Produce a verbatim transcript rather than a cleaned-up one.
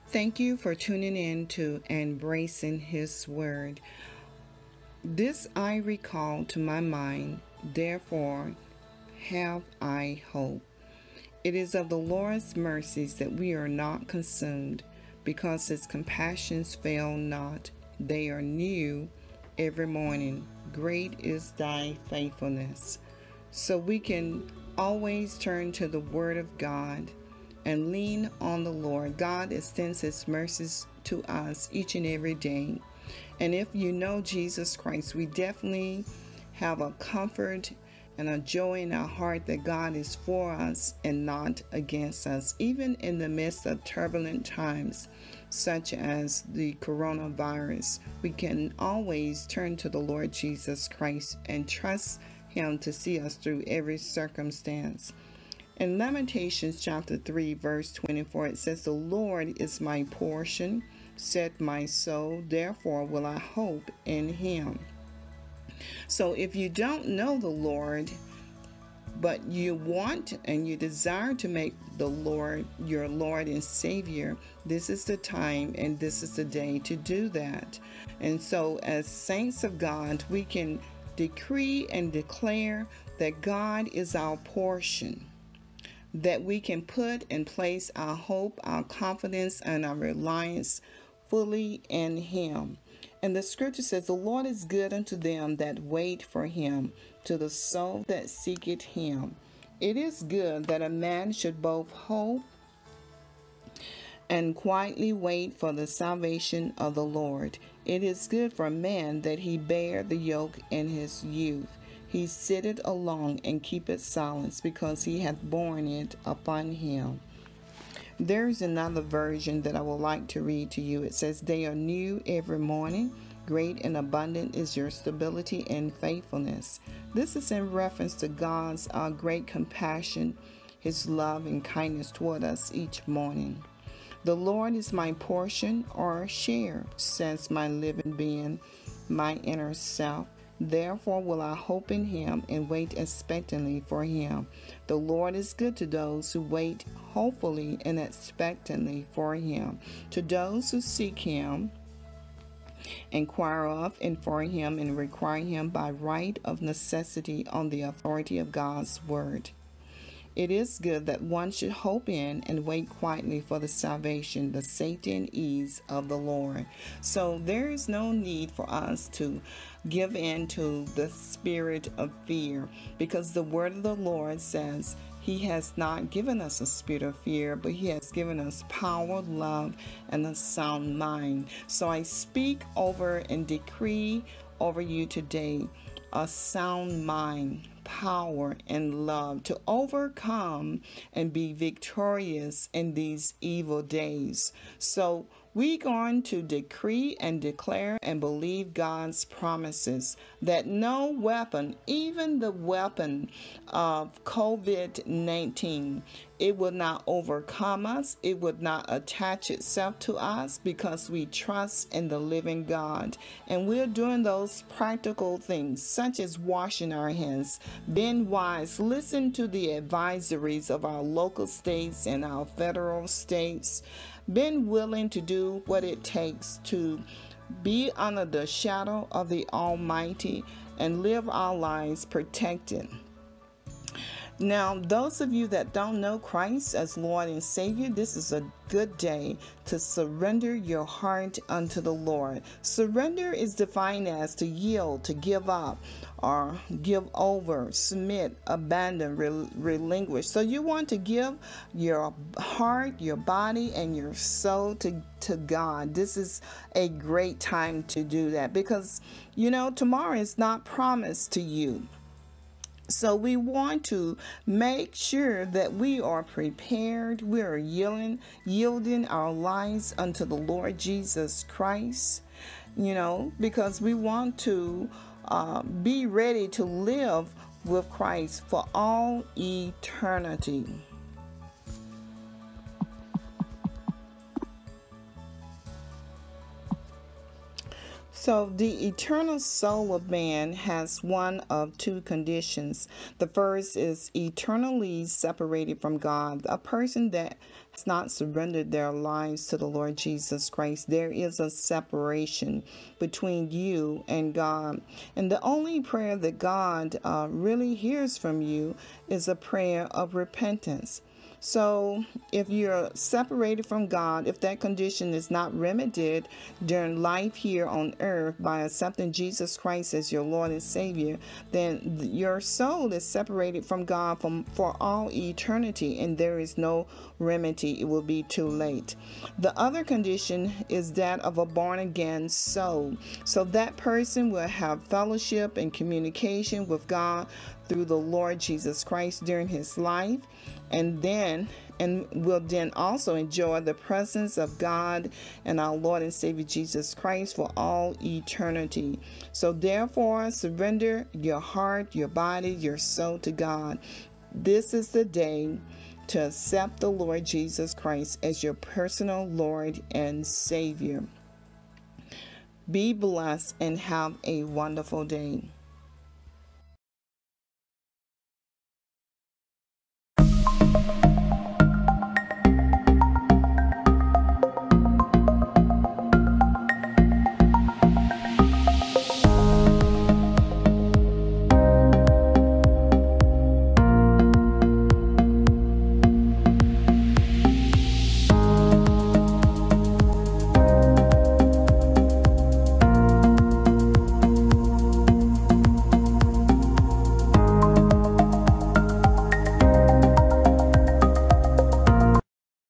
Thank you for tuning in to Embracing His Word. This I recall to my mind, therefore have I hope. It is of the Lord's mercies that we are not consumed, because His compassions fail not. They are new every morning. Great is thy faithfulness. So we can always turn to the Word of God and lean on the Lord. God extends His mercies to us each and every day. And if you know Jesus Christ, we definitely have a comfort and a joy in our heart that God is for us and not against us, even in the midst of turbulent times such as the coronavirus. We can always turn to the Lord Jesus Christ and trust Him to see us through every circumstance. In Lamentations chapter three, verse twenty-four, it says, "The Lord is my portion, said my soul, therefore will I hope in Him." So if you don't know the Lord, but you want and you desire to make the Lord your Lord and Savior, this is the time and this is the day to do that. And so as saints of God, we can decree and declare that God is our portion, that we can put and place our hope, our confidence, and our reliance fully in Him. And the scripture says, "The Lord is good unto them that wait for Him, to the soul that seeketh Him." It is good that a man should both hope and quietly wait for the salvation of the Lord. It is good for a man that he bear the yoke in his youth. He sitteth alone and keepeth silence, because he hath borne it upon him. There's another version that I would like to read to you. It says, "They are new every morning. Great and abundant is your stability and faithfulness." This is in reference to God's uh, great compassion, His love and kindness toward us each morning. "The Lord is my portion or share," says my living being, my inner self. "Therefore will I hope in Him and wait expectantly for Him." The Lord is good to those who wait hopefully and expectantly for Him. To those who seek Him, inquire of and for Him, and require Him by right of necessity on the authority of God's word. It is good that one should hope in and wait quietly for the salvation, the safety and ease of the Lord. So there is no need for us to give in to the spirit of fear, because the word of the Lord says He has not given us a spirit of fear, but He has given us power, love, and a sound mind. So I speak over and decree over you today a sound mind, power, and love to overcome and be victorious in these evil days. So we're going to decree and declare and believe God's promises that no weapon, even the weapon of COVID nineteen, it will not overcome us. It would not attach itself to us, because we trust in the living God. And we're doing those practical things, such as washing our hands, being wise, listen to the advisories of our local states and our federal states, being willing to do what it takes to be under the shadow of the Almighty and live our lives protected. Now, those of you that don't know Christ as Lord and Savior, this is a good day to surrender your heart unto the Lord. Surrender is defined as to yield, to give up, or give over, submit, abandon, rel- relinquish. So you want to give your heart, your body, and your soul to, to God. This is a great time to do that, because, you know, tomorrow is not promised to you. So we want to make sure that we are prepared. We are yielding, yielding our lives unto the Lord Jesus Christ, you know, because we want to uh, be ready to live with Christ for all eternity. So, the eternal soul of man has one of two conditions. The first is eternally separated from God. A person that has not surrendered their lives to the Lord Jesus Christ, there is a separation between you and God. And the only prayer that God uh, really hears from you is a prayer of repentance. So if you're separated from God, if that condition is not remedied during life here on earth by accepting Jesus Christ as your Lord and Savior, then your soul is separated from God from, for all eternity, and there is no remedy. It will be too late. The other condition is that of a born-again soul. So that person will have fellowship and communication with God through the Lord Jesus Christ during his life, and then and will then also enjoy the presence of God and our Lord and Savior Jesus Christ for all eternity. So therefore, surrender your heart, your body, your soul to God. This is the day to accept the Lord Jesus Christ as your personal Lord and Savior. Be blessed and have a wonderful day.